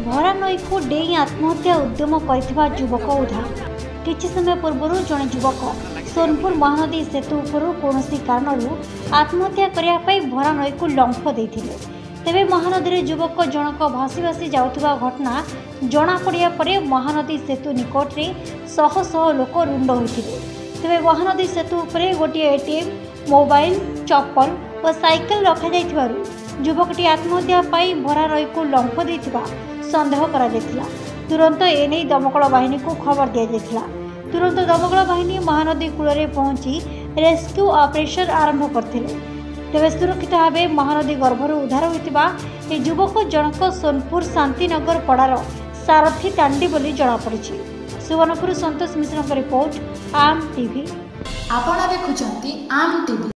भरा नई को डेई आत्महत्या उद्यम करथिबा युवक उद्धार। किछि समय पूर्व जड़े युवक सोनपुर महानदी सेतु उपरू कौनसी कारणरू आत्महत्या करिया पई भरा नई को लंफ देथिले। तेबे महानदी युवक जनक भासी भासी जाउथिबा घटना जना पड़िया परे महानदी सेतु निकट रे शह शह लोक रुंड होइथिले। तेबे महानदी सेतु उपरे गोटे एटीएम, मोबाइल, चप्पल और साइकेल रखा जाइथिबारु युवकटी आत्महत्या पाई भरा नई को लंफ देथिबा संदेह करा जायतिला। तुरंत एने दमकल बाहिनी को खबर दिया जायतिला। तुरंत दमकल बाहिनी महानदी कूल रे पहुंची रेस्क्यू ऑपरेशन आरंभ करथिले। तेबे सुरक्षित भाव महानदी गर्भरू उद्धार होइतिबा ए युवक जनक सोनपुर शांतिनगर पड़ार सारथी टांडी बोली जଣାपड़िछि। सुवर्णपुर संतोष मिश्र रिपोर्ट आम टीवी। आपण देखुछंती आम टीवी।